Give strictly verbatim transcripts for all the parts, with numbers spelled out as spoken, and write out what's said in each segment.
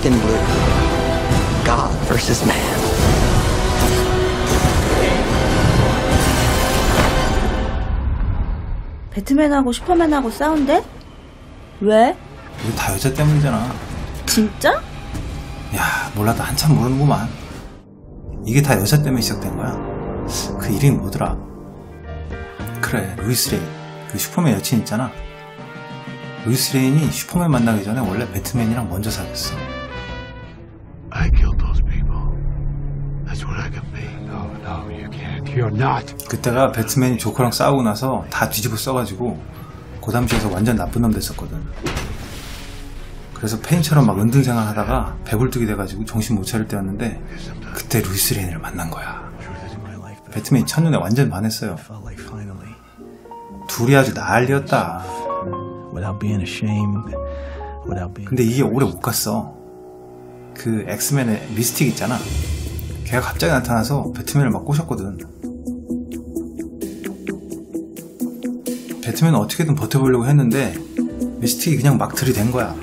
black and blue. God versus man. 배트맨하고 슈퍼맨하고 싸운대? 왜? 이거 다 여자 때문이잖아. 진짜? 야, 몰라도 한참 모르는구만. 이게 다 여자 때문에 시작된 거야. 그 이름이 뭐더라? 그래, 루이스 레인. 그 슈퍼맨 여친 있잖아. 루이스 레인이 슈퍼맨 만나기 전에 원래 배트맨이랑 먼저 사귀었어. I killed those people. That's what I can be. No, no, you can't. You're not. 그때가 배트맨이 조커랑 싸우고 나서 다 뒤집어 써가지고 그 당시에서 완전 나쁜 놈 됐었거든. 그래서 페인처럼 막 은둔 생활하다가 배불뚝이 돼가지고 정신 못 차릴 때였는데 그때 루이스 레인을 만난 거야. 배트맨이 첫눈에 완전 반했어요. 둘이 아주 난리였다. 근데 이게 오래 못 갔어. 그 엑스맨의 미스틱 있잖아. 걔가 갑자기 나타나서 배트맨을 막 꼬셨거든. 배트맨은 어떻게든 버텨보려고 했는데 미스틱이 그냥 막 들이댄 거야.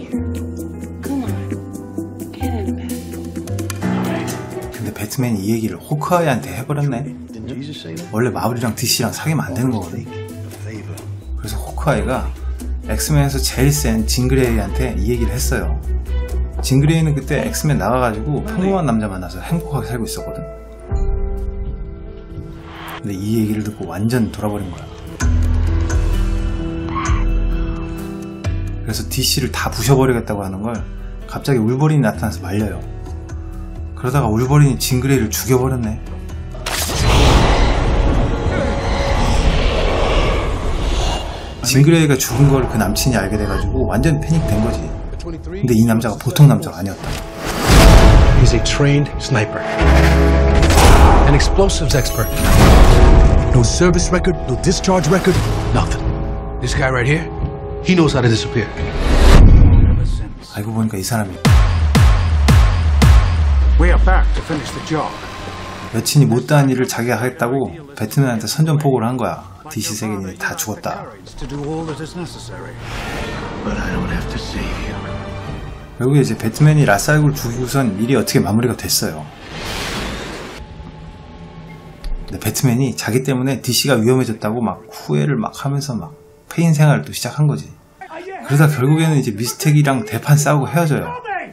근데 배트맨이 이 얘기를 호크아이한테 해버렸네. 원래 마블이랑 디씨랑 사귀면 안 되는 거거든. 그래서 호크아이가 엑스맨에서 제일 센 진그레이한테 이 얘기를 했어요. 진그레이는 그때 엑스맨 나가가지고 평범한 남자 만나서 행복하게 살고 있었거든. 근데 이 얘기를 듣고 완전 돌아버린 거야. 그래서 디씨를 다 부셔버리겠다고 하는 걸 갑자기 울버린이 나타나서 말려요. 그러다가 울버린이 진그레이를 죽여버렸네. 진그레이가 죽은 걸 그 남친이 알게 돼가지고 완전 패닉된 거지. 근데 이 남자가 보통 남자가 아니었다. He's a trained sniper. An explosives expert. No service record, no discharge record, nothing. This guy right here, he knows how to disappear. 알고 보니까 이 사람이 We are back to finish the job. 여친이 못다한 일을 자기가 하겠다고 배트맨한테 선전포고를 한 거야. 디씨 세계인이 다 죽었다. 결국에 이제 배트맨이 라스알굴 죽이고선 일이 어떻게 마무리가 됐어요. 근데 배트맨이 자기 때문에 디씨가 위험해졌다고 막 후회를 막 하면서 막 페인 생활을 또 시작한 거지. 그러다 결국에는 이제 미스텍이랑 대판 싸우고 헤어져요.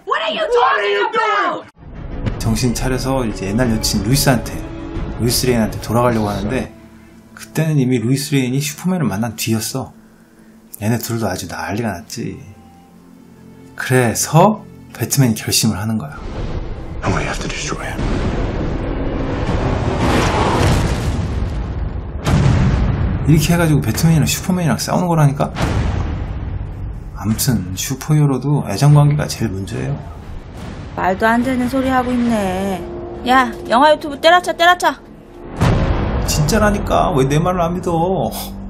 정신 차려서 이제 옛날 여친 루이스한테, 루이스 레인한테 돌아가려고 하는데 그때는 이미 루이스 레인이 슈퍼맨을 만난 뒤였어. 얘네 둘도 아주 난리가 났지. 그래서 배트맨이 결심을 하는 거야. I'm gonna have to destroy him. 이렇게 해가지고 배트맨이랑 슈퍼맨이랑 싸우는 거라니까? 아무튼 슈퍼히어로도 애정관계가 제일 문제예요. 말도 안 되는 소리 하고 있네. 야, 영화 유튜브 때려쳐 때려쳐. 진짜라니까 왜 내 말을 안 믿어.